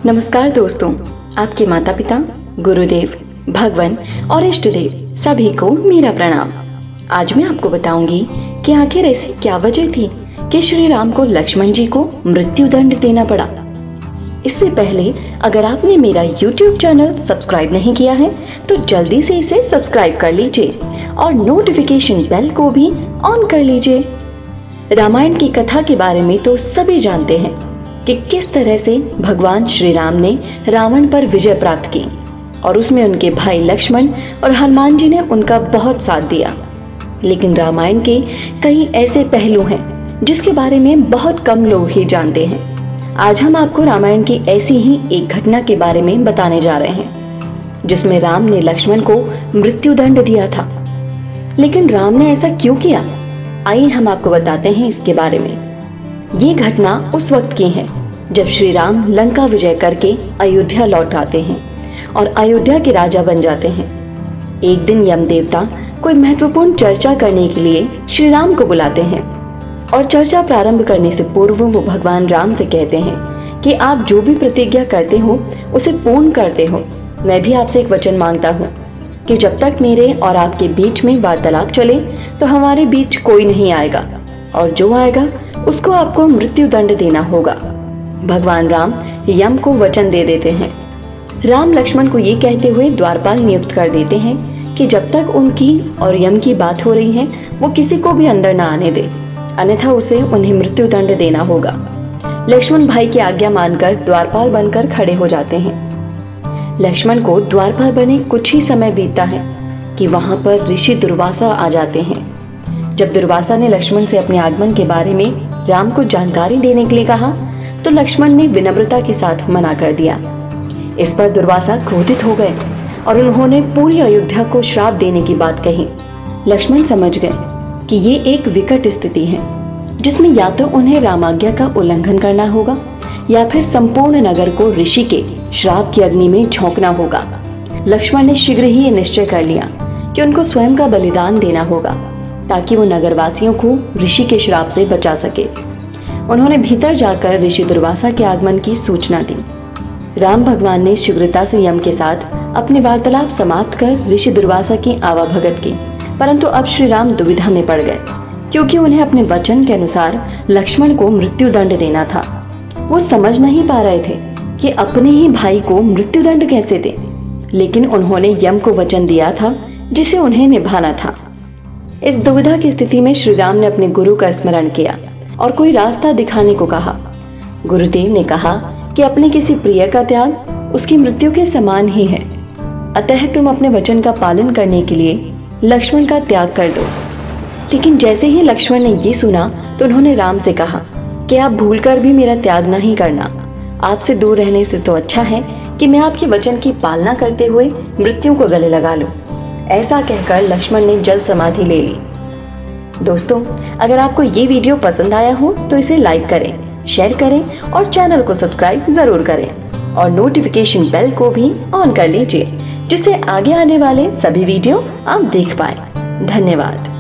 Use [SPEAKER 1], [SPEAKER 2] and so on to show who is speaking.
[SPEAKER 1] नमस्कार दोस्तों, आपके माता पिता, गुरुदेव, भगवान और इष्ट देव सभी को मेरा प्रणाम। आज मैं आपको बताऊंगी कि आखिर ऐसी क्या वजह थी कि श्री राम को लक्ष्मण जी को मृत्यु दंड देना पड़ा। इससे पहले अगर आपने मेरा YouTube चैनल सब्सक्राइब नहीं किया है तो जल्दी से इसे सब्सक्राइब कर लीजिए और नोटिफिकेशन बेल को भी ऑन कर लीजिए। रामायण की कथा के बारे में तो सभी जानते हैं कि किस तरह से भगवान श्री राम ने रावण पर विजय प्राप्त की और उसमें उनके भाई लक्ष्मण और हनुमान जी ने उनका बहुत साथ दिया। लेकिन रामायण के कई ऐसे पहलू हैं जिसके बारे में बहुत कम लोग ही जानते हैं। आज हम आपको रामायण की ऐसी ही एक घटना के बारे में बताने जा रहे हैं जिसमें राम ने लक्ष्मण को मृत्यु दंड दिया था। लेकिन राम ने ऐसा क्यों किया, आइए हम आपको बताते हैं इसके बारे में। ये घटना उस वक्त की है जब श्री राम लंका विजय करके अयोध्या लौट आते हैं और अयोध्या के राजा बन जाते हैं। एक दिन यम देवता कोई महत्वपूर्ण चर्चा करने के लिए श्री राम को बुलाते हैं और चर्चा प्रारंभ करने से पूर्व वो भगवान राम से कहते हैं कि आप जो भी प्रतिज्ञा करते हो उसे पूर्ण करते हो। मैं भी आपसे एक वचन मांगता हूँ कि जब तक मेरे और आपके बीच में वार्तालाप चले तो हमारे बीच कोई नहीं आएगा और जो आएगा उसको आपको मृत्यु दंड देना होगा। भगवान राम यम को वचन दे देते हैं। राम लक्ष्मण को ये कहते हुए द्वारपाल नियुक्त कर देते हैं कि जब तक उनकी और यम की बात हो रही है वो किसी को भी अंदर ना आने दे, अन्यथा उसे उन्हें मृत्यु दंड देना होगा। लक्ष्मण भाई की आज्ञा मानकर द्वारपाल बनकर खड़े हो जाते हैं। लक्ष्मण को द्वारपाल बने कुछ ही समय बीतता है कि वहां पर ऋषि दुर्वासा आ जाते हैं। जब दुर्वासा ने लक्ष्मण से अपने आगमन के बारे में राम को जानकारी देने के लिए कहा तो लक्ष्मण ने विनम्रता के साथ मना कर दिया। इस पर दुर्वासा क्रोधित हो गए और उन्होंने पूरी अयोध्या को श्राप देने की बात कही। लक्ष्मण समझ गए कि ये एक विकट स्थिति है जिसमें या तो उन्हें रामाज्ञा का उल्लंघन करना होगा या फिर संपूर्ण नगर को ऋषि के श्राप की अग्नि में झोंकना होगा। लक्ष्मण ने शीघ्र ही ये निश्चय कर लिया कि उनको स्वयं का बलिदान देना होगा ताकि वो नगरवासियों को ऋषि के श्राप से बचा सके। उन्होंने भीतर जाकर ऋषि दुर्वासा के आगमन की सूचना दी। राम भगवान ने शीघ्रता से यम के साथ अपने वार्तालाप समाप्त कर ऋषि दुर्वासा की आवाभगत की, परंतु अब श्री राम दुविधा में पड़ गए क्योंकि उन्हें अपने वचन के अनुसार लक्ष्मण को मृत्यु दंड देना था। वो समझ नहीं पा रहे थे कि अपने ही भाई को मृत्यु दंड कैसे दें, लेकिन उन्होंने यम को वचन दिया था जिसे उन्हें निभाना था। इस दुविधा की स्थिति में श्री राम ने अपने गुरु का स्मरण किया और कोई रास्ता दिखाने को कहा। गुरुदेव ने कहा कि अपने किसी प्रिय का त्याग उसकी मृत्यु के समान ही है, अतः तुम अपने वचन का पालन करने के लिए लक्ष्मण का त्याग कर दो। लेकिन जैसे ही लक्ष्मण ने ये सुना तो उन्होंने राम से कहा कि आप भूलकर भी मेरा त्याग नहीं करना। आपसे दूर रहने से तो अच्छा है कि मैं आपके वचन की पालना करते हुए मृत्यु को गले लगा लूं। ऐसा कहकर लक्ष्मण ने जल समाधि ले ली। दोस्तों, अगर आपको ये वीडियो पसंद आया हो तो इसे लाइक करें, शेयर करें और चैनल को सब्सक्राइब जरूर करें और नोटिफिकेशन बेल को भी ऑन कर लीजिए जिससे आगे आने वाले सभी वीडियो आप देख पाएं। धन्यवाद।